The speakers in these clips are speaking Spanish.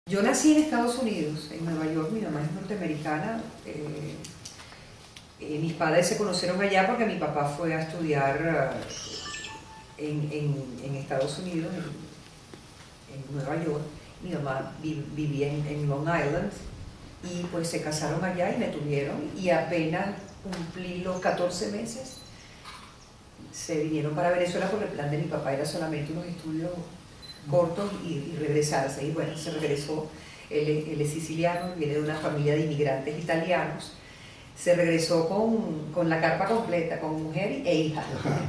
Yo nací en Estados Unidos, en Nueva York. Mi mamá es norteamericana. Mis padres se conocieron allá porque mi papá fue a estudiar en Estados Unidos, en Nueva York. Mi mamá vivía en Long Island y pues se casaron allá y me tuvieron, y apenas cumplí los 14 meses se vinieron para Venezuela porque el plan de mi papá era solamente unos estudios cortos y regresarse. Y bueno, se regresó. Él es siciliano, viene de una familia de inmigrantes italianos. Se regresó con la carpa completa, con mujer e hija,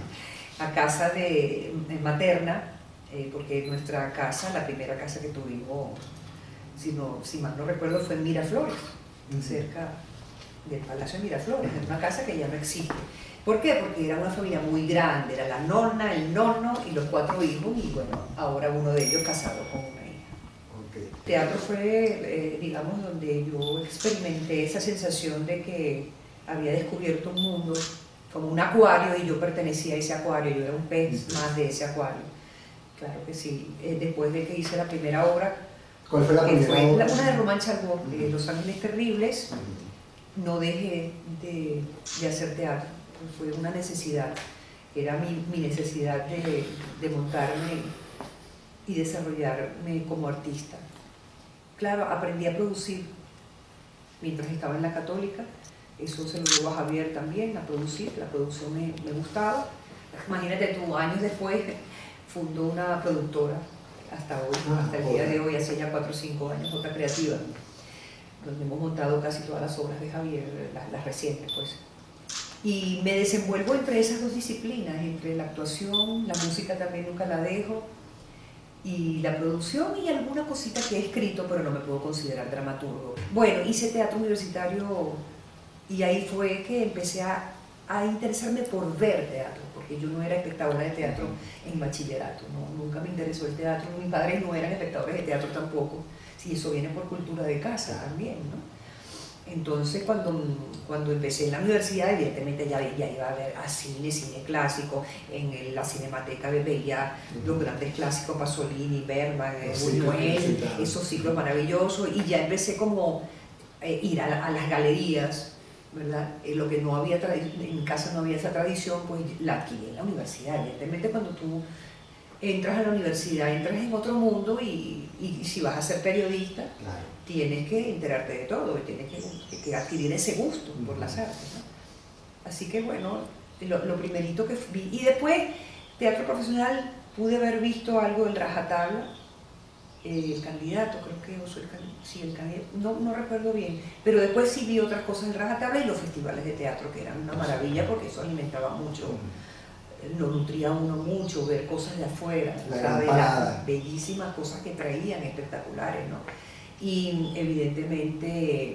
a casa de materna, porque nuestra casa, la primera casa que tuvimos, si mal no recuerdo, fue en Miraflores, cerca del Palacio de Miraflores, en una casa que ya no existe. ¿Por qué? Porque era una familia muy grande, era la nonna, el nonno y los 4 hijos, y bueno, ahora uno de ellos casado con una hija. Okay. Teatro fue, digamos, donde yo experimenté esa sensación de que había descubierto un mundo, como un acuario, y yo pertenecía a ese acuario, yo era un pez más de ese acuario. Claro que sí. Después de que hice la primera obra, ¿cuál fue la primera obra? Una de Román Chalbaud, Los Ángeles Terribles, no dejé de hacer teatro. Fue una necesidad, era mi necesidad de montarme y desarrollarme como artista. Claro, aprendí a producir mientras estaba en la Católica, eso se lo dio a Javier también, a producir, la producción me gustaba. Imagínate tú, años después fundó una productora, hasta hoy, hasta el día de hoy, hace ya 4 o 5 años, Otra Creativa, donde hemos montado casi todas las obras de Javier, las recientes pues. Y me desenvuelvo entre esas 2 disciplinas, entre la actuación, la música también nunca la dejo, y la producción, y alguna cosita que he escrito, pero no me puedo considerar dramaturgo. Bueno, hice teatro universitario y ahí fue que empecé a interesarme por ver teatro, porque yo no era espectadora de teatro en bachillerato, no, nunca me interesó el teatro, mis padres no eran espectadores de teatro tampoco, si eso viene por cultura de casa también, ¿no? Entonces cuando empecé en la universidad, evidentemente ya iba a ver a cine clásico, en la Cinemateca veía los grandes clásicos, Pasolini, Bergman, Buñuel, esos ciclos maravillosos, y ya empecé como ir a las galerías, ¿verdad? Lo que no había, en casa no había esa tradición, pues la adquirí en la universidad. Evidentemente cuando tú entras a la universidad, entras en otro mundo, y si vas a ser periodista, claro, tienes que enterarte de todo, y tienes que adquirir ese gusto por las artes, ¿no? Así que bueno, lo primerito que vi, y después teatro profesional, pude haber visto algo del Rajatabla, el candidato, creo que sí, el candidato, no recuerdo bien, pero después sí vi otras cosas del Rajatabla y los festivales de teatro, que eran una maravilla porque eso alimentaba mucho, lo nutría uno mucho, ver cosas de afuera, las bellísimas cosas que traían, espectaculares, ¿no? Y evidentemente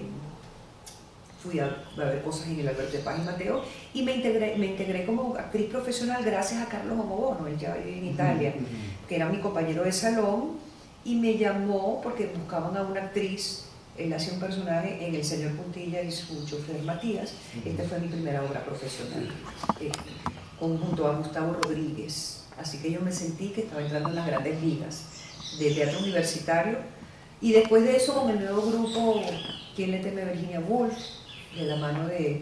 fui a ver cosas en el Alberto de Paz y Mateo, y me integré como actriz profesional gracias a Carlos Omobono, él ya vive en Italia, que era mi compañero de salón, y me llamó porque buscaban a una actriz. Él hacía un personaje en El Señor Puntilla y su chofer Matías. Esta fue mi primera obra profesional, junto a Gustavo Rodríguez, así que yo me sentí que estaba entrando en las grandes ligas de teatro universitario. Y después de eso, con el nuevo grupo ¿Quién le teme a Virginia Woolf?, de la mano de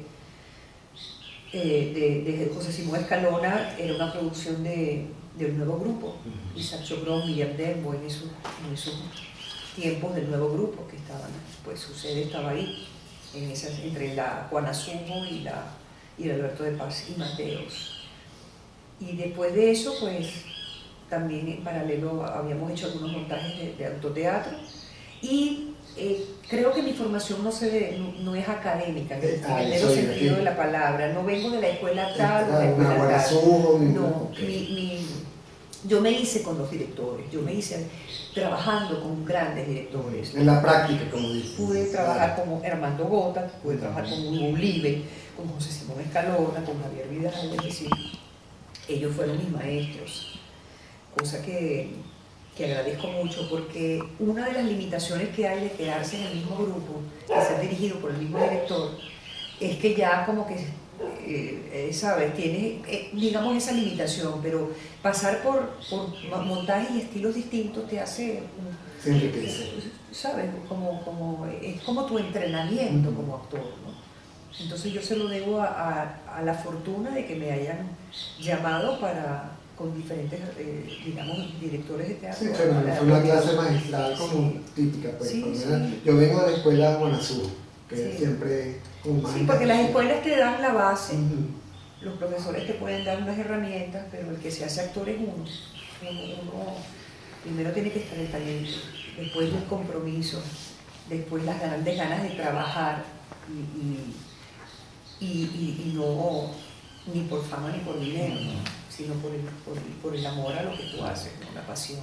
José Simón Escalona, era una producción del nuevo grupo, Isaac Chobrón, Miriam Dembo, en esos tiempos del nuevo grupo que estaban, pues su sede estaba ahí, entre la Juana Sumo y el Alberto de Paz y Mateos. Y después de eso, pues también en paralelo habíamos hecho algunos montajes de autoteatro, y creo que mi formación no es académica, en el mero sentido de la palabra. No vengo de la escuela tal o de la escuela tal. No, yo me hice con los directores, yo me hice trabajando con grandes directores. En la práctica, como dices. Pude trabajar con Armando Gota, pude trabajar con Hugo Ulibe, con José Simón Escalona, con Javier Vidal, es decir, ellos fueron mis maestros, cosa que agradezco mucho, porque una de las limitaciones que hay de quedarse en el mismo grupo, de ser dirigido por el mismo director, es que ya como que, ¿sabes? Tienes, digamos, esa limitación, pero pasar por montajes y estilos distintos te hace... Se enriquece. ¿sabes? Es como tu entrenamiento como actor, ¿no? Entonces yo se lo debo a la fortuna de que me hayan llamado con diferentes, digamos, directores de teatro. Sí, pero fue una clase magistral como típica, pues. Sí, sí. Yo vengo de la escuela Guanazú, que Sí. siempre como más. Sí, porque las escuelas te dan la base, Uh-huh. los profesores te pueden dar unas herramientas, pero el que se hace actor es uno. Uno primero tiene que estar el talento, después el compromiso, después las grandes ganas de trabajar y no ni por fama ni por dinero, ¿no? Sino por el amor a lo que tú haces, ¿no? Una pasión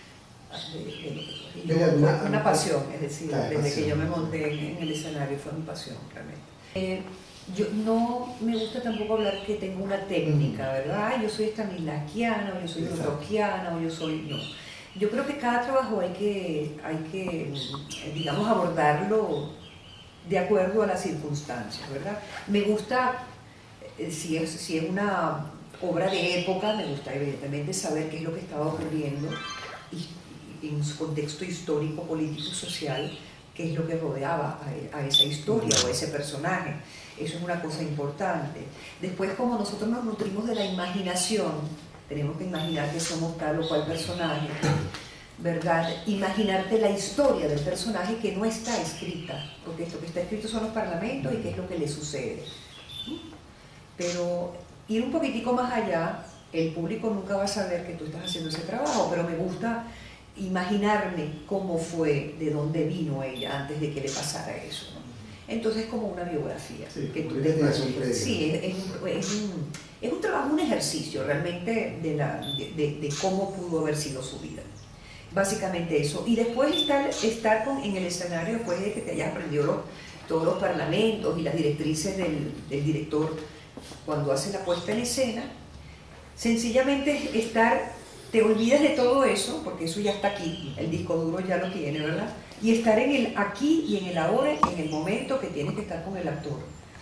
de lo que tú haces. Una pasión, es decir, desde que yo me monté en el escenario fue mi pasión realmente. Yo no me gusta tampoco hablar que tengo una técnica, ¿verdad? Yo soy Stanislavskiana, o yo soy Grotowskiana, o yo soy... No. Yo creo que cada trabajo hay que digamos, abordarlo de acuerdo a las circunstancias, ¿verdad? Me gusta, si es una obra de época, me gusta evidentemente saber qué es lo que estaba ocurriendo y en su contexto histórico, político, social, qué es lo que rodeaba a esa historia o a ese personaje. Eso es una cosa importante. Después, como nosotros nos nutrimos de la imaginación, tenemos que imaginar que somos tal o cual personaje, ¿verdad? Imaginarte la historia del personaje que no está escrita, porque esto que está escrito son los parlamentos y qué es lo que le sucede. Pero ir un poquitico más allá, el público nunca va a saber que tú estás haciendo ese trabajo, pero me gusta imaginarme cómo fue, de dónde vino ella antes de que le pasara eso, ¿no? Entonces es como una biografía. Sí, que tú sí, es un trabajo, un ejercicio realmente de cómo pudo haber sido su vida. Básicamente eso. Y después estar en el escenario, después de que te hayas aprendido todos los parlamentos y las directrices del director cuando hace la puesta en escena, sencillamente te olvidas de todo eso, porque eso ya está aquí, el disco duro ya lo tiene, ¿verdad? Y estar en el aquí y en el ahora, en el momento que tienes que estar con el actor.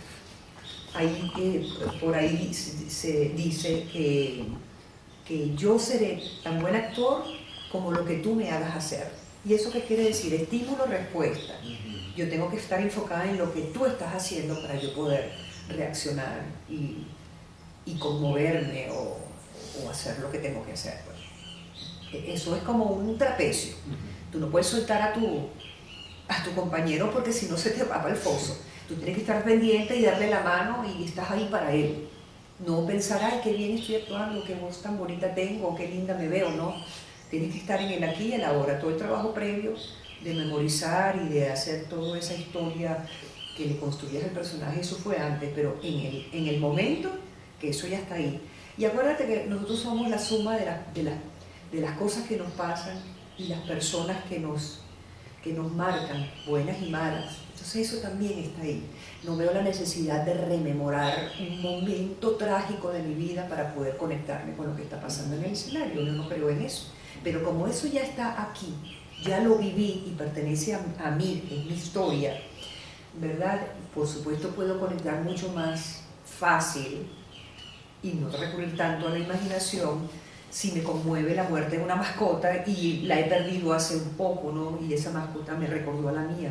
Por ahí se dice que yo seré tan buen actor como lo que tú me hagas hacer. ¿Y eso qué quiere decir? Estímulo-respuesta. Yo tengo que estar enfocada en lo que tú estás haciendo para yo poder reaccionar y conmoverme o hacer lo que tengo que hacer. Eso es como un trapecio. Tú no puedes soltar a tu compañero porque si no se te va para el foso. Tú tienes que estar pendiente y darle la mano y estás ahí para él. No pensar, ay, qué bien estoy actuando, qué voz tan bonita tengo, qué linda me veo, no. Tienes que estar en el aquí y el ahora. Todo el trabajo previo de memorizar y de hacer toda esa historia que le construyes al personaje, eso fue antes, pero en el momento que eso ya está ahí. Y acuérdate que nosotros somos la suma de las cosas que nos pasan y las personas que nos marcan, buenas y malas. Entonces eso también está ahí. No veo la necesidad de rememorar un momento trágico de mi vida para poder conectarme con lo que está pasando en el escenario. Yo no creo en eso. Pero como eso ya está aquí, ya lo viví y pertenece a mí, es mi historia, ¿verdad? Por supuesto puedo conectar mucho más fácil y no recurrir tanto a la imaginación si me conmueve la muerte de una mascota y la he perdido hace un poco, ¿no? Y esa mascota me recordó a la mía.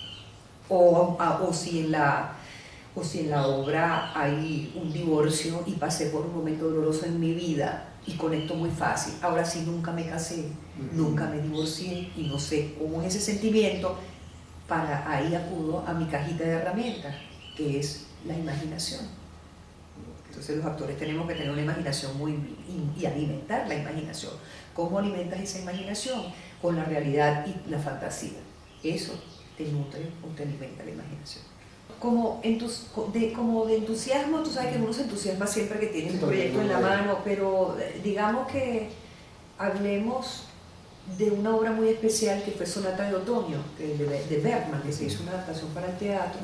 O si en la obra hay un divorcio y pasé por un momento doloroso en mi vida y conecto muy fácil. Ahora sí, nunca me casé, nunca me divorcié y no sé cómo es ese sentimiento. Para ahí acudo a mi cajita de herramientas, que es la imaginación. Entonces los actores tenemos que tener una imaginación y alimentar la imaginación. ¿Cómo alimentas esa imaginación? Con la realidad y la fantasía. Eso te nutre o te alimenta la imaginación. Como de entusiasmo, tú sabes que uno se entusiasma siempre que tiene un proyecto en la mano, pero digamos que hablemos de una obra muy especial que fue Sonata de Otoño, de Bergman, que se hizo una adaptación para el teatro,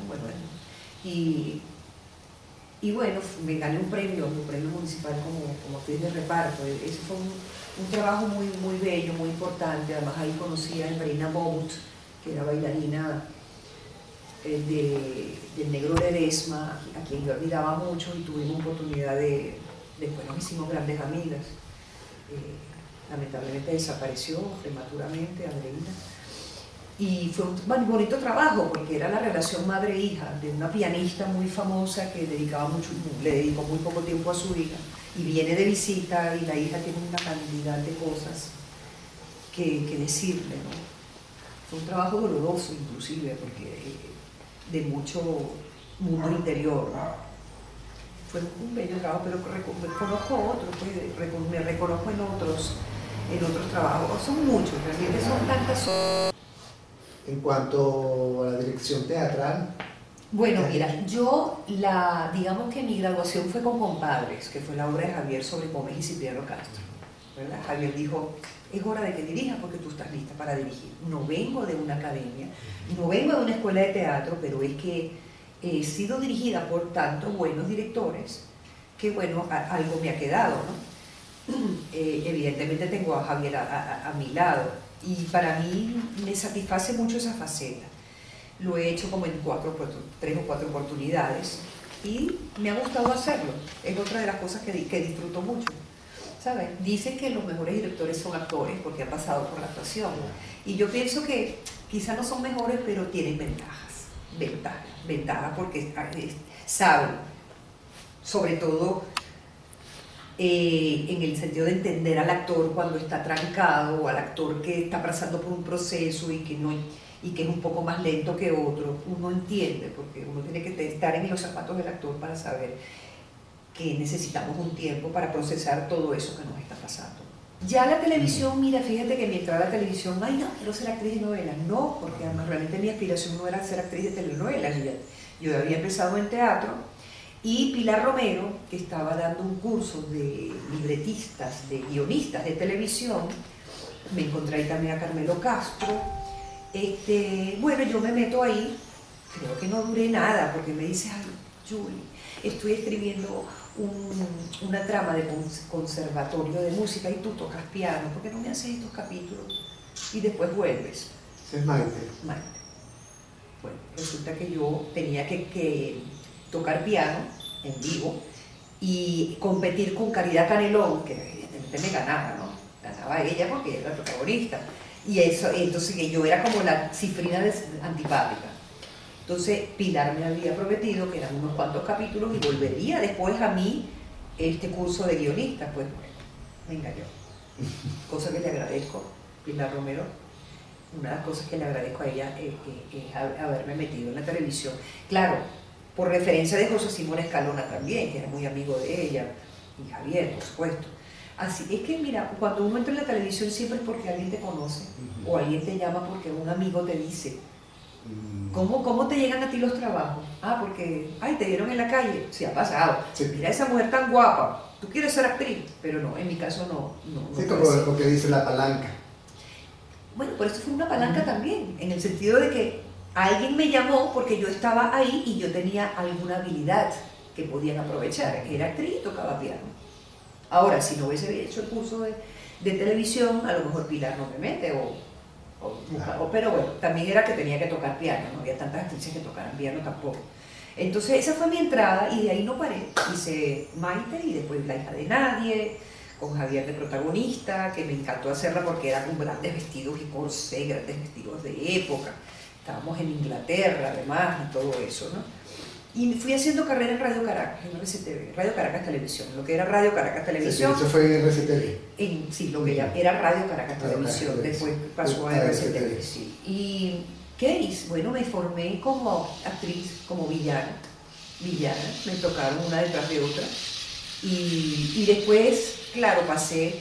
y bueno, me gané un premio municipal como actriz de reparto. Ese fue un trabajo muy, muy bello, muy importante. Además ahí conocí a Marina Bout, que era bailarina del Negro Ledesma, a quien yo admiraba mucho y tuvimos oportunidad después nos hicimos grandes amigas. Lamentablemente desapareció prematuramente Andreina. Y fue un bonito trabajo porque era la relación madre-hija de una pianista muy famosa que le dedicó muy poco tiempo a su hija y viene de visita y la hija tiene una cantidad de cosas que decirle, ¿no? Fue un trabajo doloroso inclusive porque de mucho mundo interior, ¿no? Fue un bello trabajo, pero conozco otros, me reconozco en otros trabajos, son muchos, realmente son tantas. En cuanto a la dirección teatral. Bueno, mira, digamos que mi graduación fue con Compadres, que fue la obra de Javier sobre Gómez y Cipriano Castro, ¿verdad? Javier dijo, es hora de que dirijas porque tú estás lista para dirigir. No vengo de una academia, no vengo de una escuela de teatro, pero es que he sido dirigida por tantos buenos directores que, bueno, algo me ha quedado, ¿no? Evidentemente tengo a Javier a mi lado y para mí me satisface mucho esa faceta. Lo he hecho como en 3 o 4 oportunidades y me ha gustado hacerlo. Es otra de las cosas que disfruto mucho. ¿Sabes? Dicen que los mejores directores son actores porque han pasado por la actuación. Y yo pienso que quizás no son mejores, pero tienen ventajas porque saben, sobre todo en el sentido de entender al actor cuando está trancado, o al actor que está pasando por un proceso y que es un poco más lento que otro. Uno entiende, porque uno tiene que estar en los zapatos del actor para saber que necesitamos un tiempo para procesar todo eso que nos está pasando. Ya la televisión, mira, fíjate que mi entrada a la televisión, ay no, quiero ser actriz de novelas, no, porque además realmente mi aspiración no era ser actriz de telenovelas, yo había empezado en teatro. Y Pilar Romero, que estaba dando un curso de libretistas, de guionistas de televisión, me encontré ahí también a Carmelo Castro. Bueno, yo me meto ahí, creo que no duré nada, porque me dice, ay, Julie, estoy escribiendo una trama de conservatorio de música y tú tocas piano, ¿por qué no me haces estos capítulos? Y después vuelves. Es Maite. Maite. Bueno, resulta que yo tenía que tocar piano en vivo y competir con Caridad Canelón, que evidentemente me ganaba, ¿no? Ganaba ella porque era la protagonista. Y entonces que yo era como la cifrina antipática. Entonces Pilar me había prometido que eran unos cuantos capítulos y volvería después a mí este curso de guionista. Pues bueno, me engañó. Cosa que le agradezco, Pilar Romero. Una de las cosas que le agradezco a ella es haberme metido en la televisión. Claro, por referencia de José Simón Escalona también, que era muy amigo de ella, y Javier, por supuesto. Así es que, mira, cuando uno entra en la televisión siempre es porque alguien te conoce, o alguien te llama porque un amigo te dice. ¿Cómo te llegan a ti los trabajos? Ah, porque, ay, te vieron en la calle. Sí, ha pasado. Sí. Mira esa mujer tan guapa, tú quieres ser actriz, pero no, en mi caso no sí, como lo que dice la palanca. Bueno, por eso fue una palanca también, en el sentido de que alguien me llamó porque yo estaba ahí y yo tenía alguna habilidad que podían aprovechar. Era actriz y tocaba piano. Ahora, si no hubiese hecho el curso de televisión, a lo mejor Pilar no me mete, pero bueno, también era que tenía que tocar piano, no había tantas actrices que tocaran piano tampoco. Entonces esa fue mi entrada y de ahí no paré. Hice Maite y después La hija de nadie, con Javier de protagonista, que me encantó hacerla porque era con grandes vestidos y corsé, grandes vestidos de época. Estábamos en Inglaterra además y todo eso, ¿no? Y fui haciendo carrera en Radio Caracas, en RCTV, Radio Caracas Televisión, lo que era Radio Caracas Televisión. ¿Eso fue en RCTV? Sí, lo que era Radio Caracas Televisión, después pasó a RCTV, sí. ¿Y qué hice? Bueno, me formé como actriz, como villana, me tocaron una detrás de otra. Y después, claro, pasé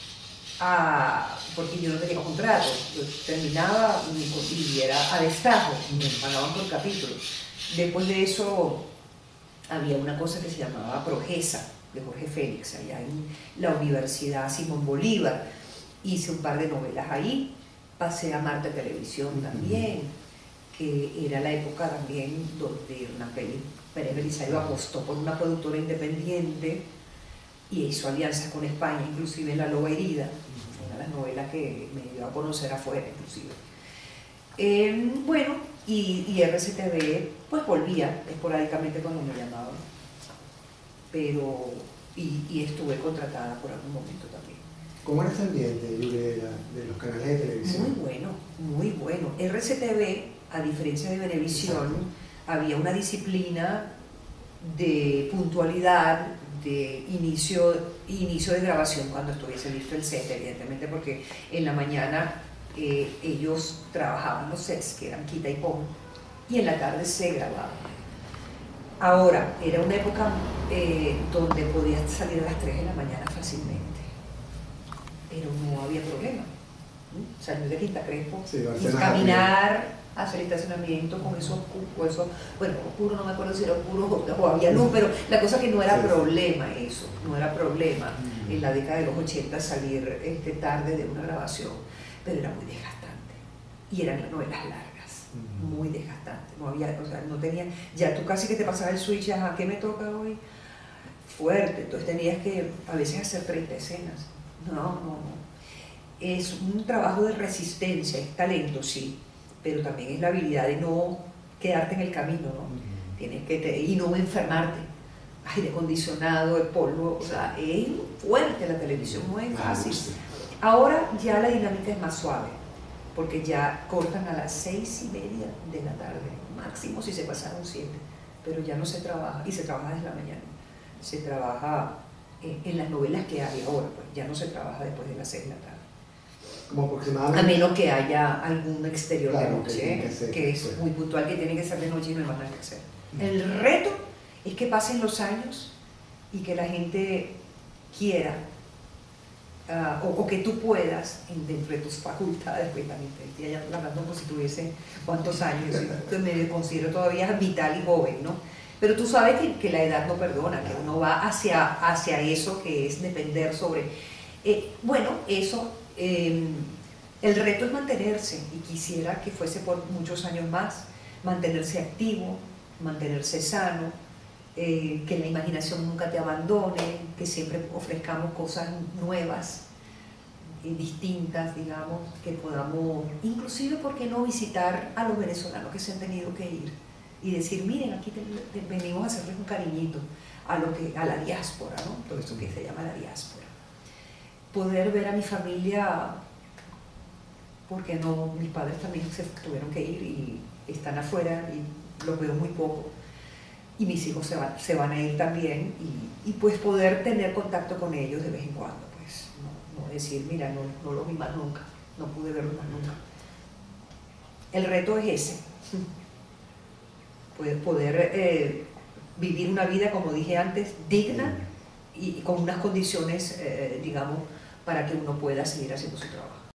porque yo no tenía contrato, yo terminaba y era a destajo, me pagaban por capítulos. Después de eso había una cosa que se llamaba Progesa, de Jorge Félix, allá en la Universidad Simón Bolívar. Hice un par de novelas ahí, pasé a Marte Televisión también, que era la época también donde Hernán Pérez Belisario apostó por una productora independiente y hizo alianzas con España, inclusive en La Loba Herida, una de las novelas que me dio a conocer afuera inclusive. Bueno, y RCTV pues volvía esporádicamente cuando me llamaban, pero y estuve contratada por algún momento también. ¿Cómo era este ambiente, Yuri, de los canales de televisión? Muy bueno, muy bueno. RCTV, a diferencia de Venevisión, Exacto. había una disciplina de puntualidad, de inicio de grabación cuando estuviese listo el set, evidentemente, porque en la mañana ellos trabajaban los sets, que eran quita y pon, y en la tarde se grababa. Ahora, era una época donde podías salir a las 3 de la mañana fácilmente, pero no había problema. Salir de Quinta Crespo Sí, y caminar, hacer estacionamiento con eso, bueno, oscuro, no me acuerdo si era oscuro o había luz, pero la cosa es que no era problema eso, no era problema en la década de los 80 salir tarde de una grabación, pero era muy desgastante y eran las novelas largas, muy desgastante, no había, o sea, no tenía, ya tú casi que te pasabas el switch, ¿a qué me toca hoy? Fuerte, entonces tenías que a veces hacer 30 escenas, no. Es un trabajo de resistencia, es talento, sí, pero también es la habilidad de no quedarte en el camino, ¿no? Tienes que y no enfermarte. Aire acondicionado, el polvo, o sea, es fuerte la televisión, no es fácil. Ahora ya la dinámica es más suave, porque ya cortan a las 6:30 de la tarde, máximo si se pasaron 7, pero ya no se trabaja, y se trabaja desde la mañana. Se trabaja en las novelas que hay ahora, pues ya no se trabaja después de las 6 de la tarde. Como aproximadamente. A menos que haya algún exterior de Claro, noche, que es pues muy puntual, que tiene que ser de noche y no hay más nada que hacer. El reto es que pasen los años y que la gente quiera, o que tú puedas, dentro de tus facultades, pues también te estoy hablando como si tuviese cuántos años, me considero todavía vital y joven, ¿no? Pero tú sabes que la edad no perdona, que uno va hacia eso que es depender sobre... bueno, eso... el reto es mantenerse, y quisiera que fuese por muchos años más, mantenerse activo, mantenerse sano, que la imaginación nunca te abandone, que siempre ofrezcamos cosas nuevas y distintas, digamos, que podamos, inclusive, ¿por qué no visitar a los venezolanos que se han tenido que ir? Y decir, miren, aquí venimos a hacerles un cariñito a la diáspora, ¿no? Todo esto que se llama la diáspora. Poder ver a mi familia, porque no, mis padres también se tuvieron que ir y están afuera y los veo muy poco, y mis hijos se van a ir también, y pues poder tener contacto con ellos de vez en cuando, pues no decir, mira, no los vi más nunca, no pude verlos más nunca. El reto es ese, poder vivir una vida, como dije antes, digna y con unas condiciones, digamos, para que uno pueda seguir haciendo su trabajo.